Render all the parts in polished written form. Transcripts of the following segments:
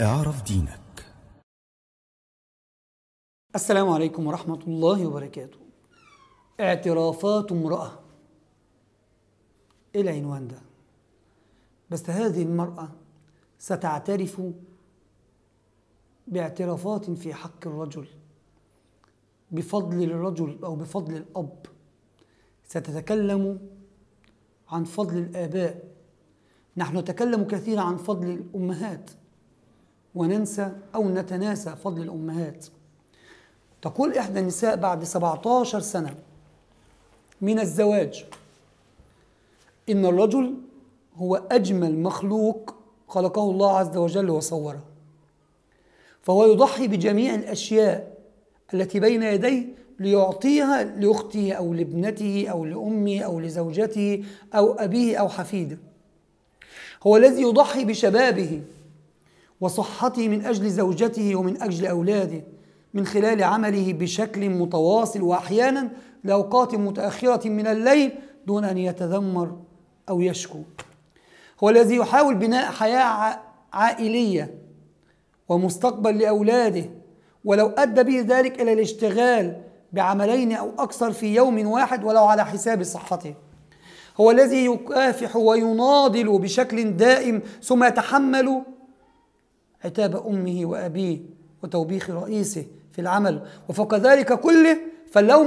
اعرف دينك. السلام عليكم ورحمة الله وبركاته. اعترافات امرأة، إيه العنوان ده؟ بس هذه المرأة ستعترف باعترافات في حق الرجل بفضل الرجل أو بفضل الأب. ستتكلم عن فضل الآباء. نحن نتكلم كثيرا عن فضل الأمهات وننسى أو نتناسى فضل الأمهات. تقول إحدى النساء بعد 17 سنة من الزواج إن الرجل هو أجمل مخلوق خلقه الله عز وجل وصوره، فهو يضحي بجميع الأشياء التي بين يديه ليعطيها لأخته أو لابنته أو لأمه أو لزوجته أو أبيه أو حفيده. هو الذي يضحي بشبابه وصحته من أجل زوجته ومن أجل أولاده من خلال عمله بشكل متواصل وأحيانا لأوقات متأخرة من الليل دون أن يتذمر أو يشكو. هو الذي يحاول بناء حياة عائلية ومستقبل لأولاده ولو أدى به ذلك إلى الاشتغال بعملين أو أكثر في يوم واحد ولو على حساب صحته. هو الذي يكافح ويناضل بشكل دائم ثم يتحمل عتاب أمه وأبيه وتوبيخ رئيسه في العمل، وفوق ذلك كله فاللوم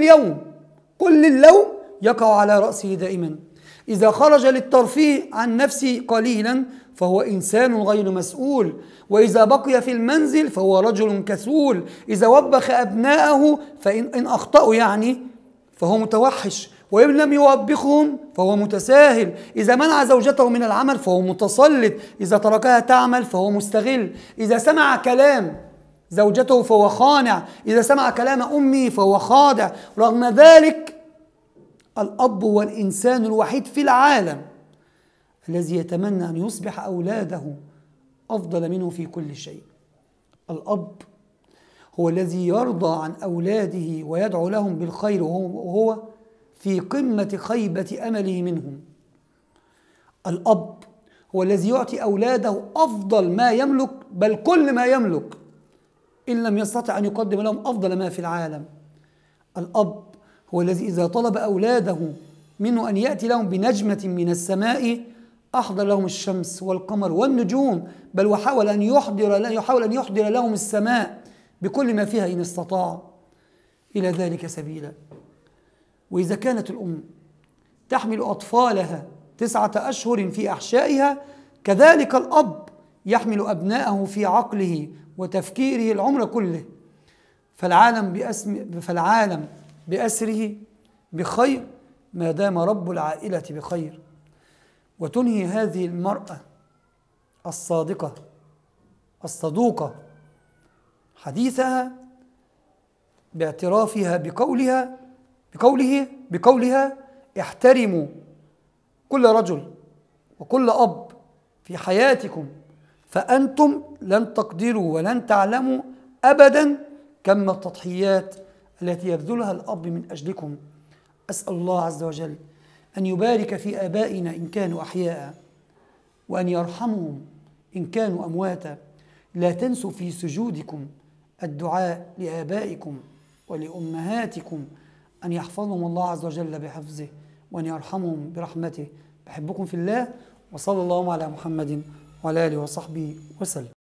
كل اللوم يقع على رأسه دائما. إذا خرج للترفيه عن نفسه قليلا فهو إنسان غير مسؤول، وإذا بقي في المنزل فهو رجل كسول، إذا وبخ أبناءه فإن أخطأوا فهو متوحش، وإن لم يوبخهم فهو متساهل، إذا منع زوجته من العمل فهو متسلط، إذا تركها تعمل فهو مستغل، إذا سمع كلام زوجته فهو خانع، إذا سمع كلام أمه فهو خاضع. رغم ذلك الأب هو الإنسان الوحيد في العالم الذي يتمنى أن يصبح أولاده أفضل منه في كل شيء. الأب هو الذي يرضى عن أولاده ويدعو لهم بالخير وهو في قمة خيبة أمله منهم. الأب هو الذي يعطي أولاده أفضل ما يملك، بل كل ما يملك، إن لم يستطع أن يقدم لهم أفضل ما في العالم. الأب هو الذي إذا طلب أولاده منه أن يأتي لهم بنجمة من السماء أحضر لهم الشمس والقمر والنجوم، بل وحاول أن يحضر لهم السماء بكل ما فيها إن استطاع إلى ذلك سبيلا. وإذا كانت الأم تحمل أطفالها 9 أشهر في أحشائها، كذلك الأب يحمل أبناءه في عقله وتفكيره العمر كله. فالعالم بأسره بخير ما دام رب العائلة بخير. وتنهي هذه المرأة الصادقة الصدوقة حديثها باعترافها بقولها احترموا كل رجل وكل أب في حياتكم، فأنتم لن تقدروا ولن تعلموا أبدا كم التضحيات التي يبذلها الأب من أجلكم. أسأل الله عز وجل أن يبارك في آبائنا إن كانوا أحياء وأن يرحمهم إن كانوا أمواتا. لا تنسوا في سجودكم الدعاء لآبائكم ولأمهاتكم أن يحفظهم الله عز وجل بحفظه وأن يرحمهم برحمته. بحبكم في الله، وصلى الله على محمد وعلى آله وصحبه وسلم.